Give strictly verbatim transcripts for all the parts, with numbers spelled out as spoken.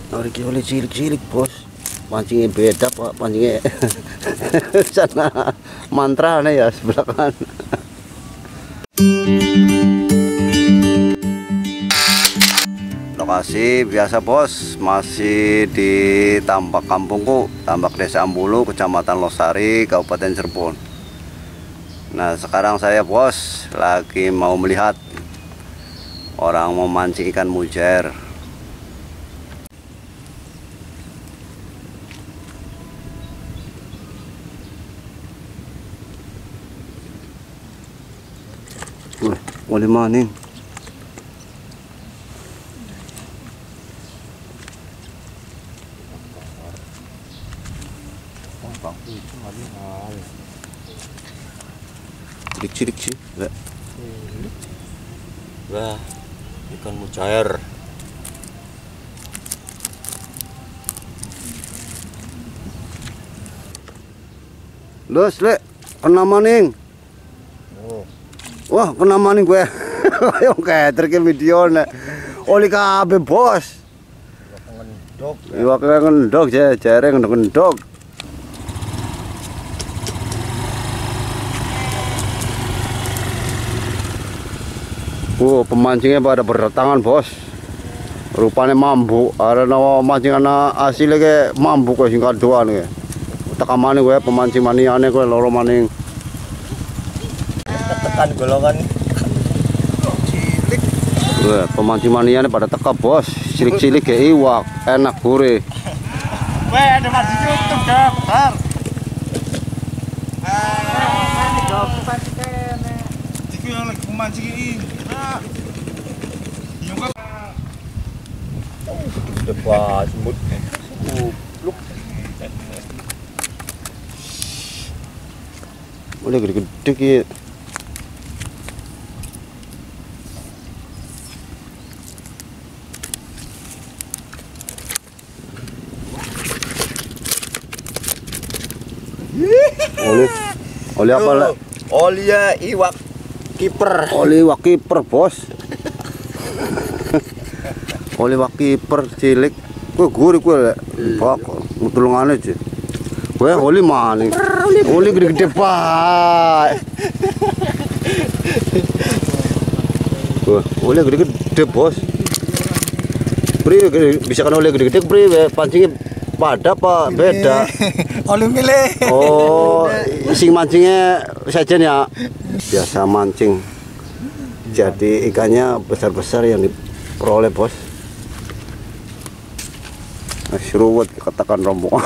Hari ini oleh cilik-cilik bos, pancingnya beda pak, pancingnya sana mantra nih ya sebelah kanan. Lokasi biasa bos, masih di tambak kampungku, tambak Desa Ambulu, Kecamatan Losari, Kabupaten Cirebon. Nah sekarang saya bos lagi mau melihat orang memancing ikan mujair. Wah, oleh maning. Cilik-cilik sih, enggak. Wah, ikan mujair. Los, lek, kena maning. Oh. Wah, kena maning gue. Ayo keter ke video nek. Oli kabeh, bos. Ngendok. Iwak ngendok, jareng ngendok. Oh, pemancingnya pada berdatangan, bos. Rupanya mambu. Ada nama mancingan asli ke mambu ke singkat doan ke. Tekamane gue pemancing maniane gue loro maning. Tekan golongan cilik. Wah, pemancing maniane pada teka bos. Cilik-cilik ke iwak, enak gurih. Weh, ada masih YouTube dah, bentar. Iki yang lagi memancing ini. Depan semut. Luk. Udah gede-gede ki. Oli, oli apa lah? Oli ya iwak kiper. Oli iwak kiper bos. Oli iwak kiper cilik. Gue gurih gue lek. Pak, mutulungan aja. Gue oli maning. Oli gede-gede pak. Gue oli gede-gede bos. Pri bisa kan oli gede-gede pri pancingnya pada apa beda? Oli milih. Oh, sing mancingnya sajen ya. Biasa mancing. Jadi ikannya besar-besar yang diperoleh bos. Seruwet katakan rombongan.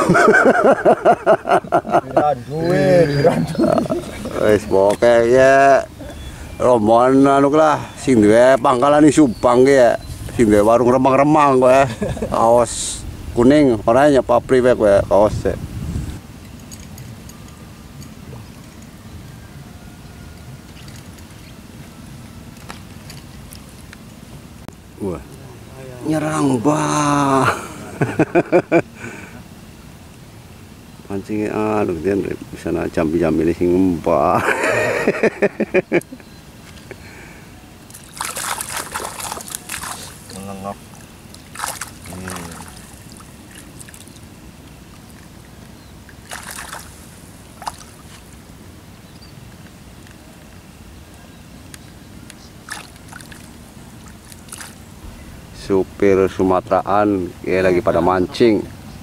Diranduin, diranduin. Wis pokoke ya rombongan anu lah sing duwe pangkalan di Subang ki ya. Sing duwe warung remang-remang kowe. Kaos kuning oranye papri wae kowe kaos. Wah. Nyerang bah. Pancing aduh dia bisa na jambi-jambi sing ngempah. Menengok. Hmm. Supir Sumateraan ya lagi pada mancing.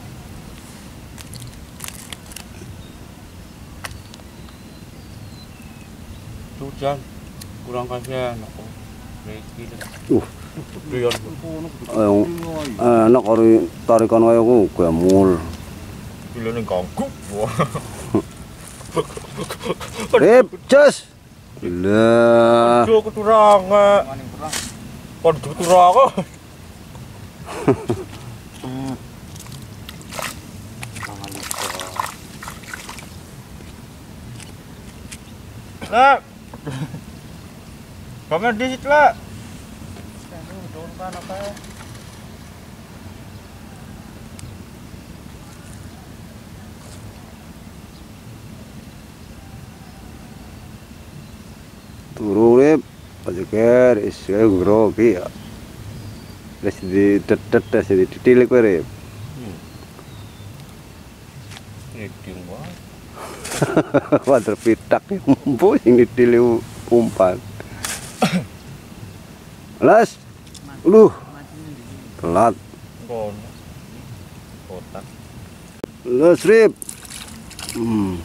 Hujan kurang kasihan aku. Uh. Eh, enak karo tarikan kaya ku gamul. Gila ning ganggu. Rip, jos. Lah. Aduh keturang. Kon keturang. Lah. Bangun di situ lah. Turu rip, pajeker isih grogi ya. Wis didedet wis ditilik kowe Rip. Ngiding wae. Wader pitak empu sing ditilik umpan. Las. Luh. Telat. Kono. Kotak. Las Rip. Hmm.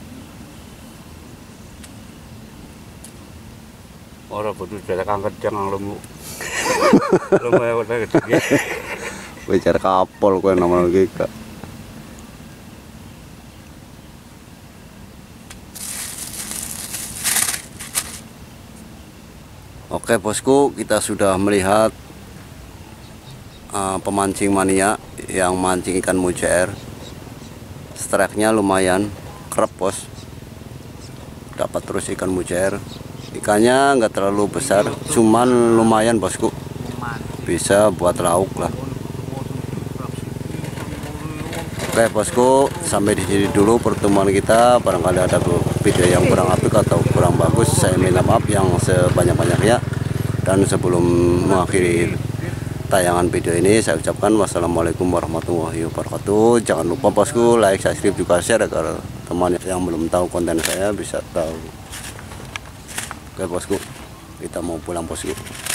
Ora kudu jarak angkat jangan lemu. Lemu ya udah gede. Bicara kapol kowe nomor iki Kak. Oke bosku, kita sudah melihat uh, pemancing mania yang mancing ikan mujair. Strike-nya lumayan kerap bos. Dapat terus ikan mujair. Ikannya nggak terlalu besar, cuman lumayan bosku, bisa buat lauk lah. Oke bosku, sampai di sini dulu pertemuan kita. Barangkali ada video yang kurang apik atau kurang bagus, saya minta maaf yang sebanyak-banyaknya. Dan sebelum mengakhiri tayangan video ini, saya ucapkan wassalamualaikum warahmatullahi wabarakatuh. Jangan lupa bosku like, subscribe, juga share agar teman yang belum tahu konten saya bisa tahu. Oke bosku, kita mau pulang bosku.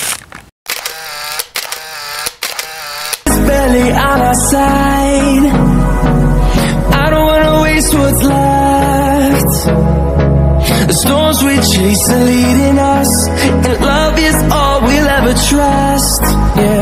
Barely on our side. I don't wanna waste what's left. The storms we chase are leading us, and love is all we'll ever trust. Yeah.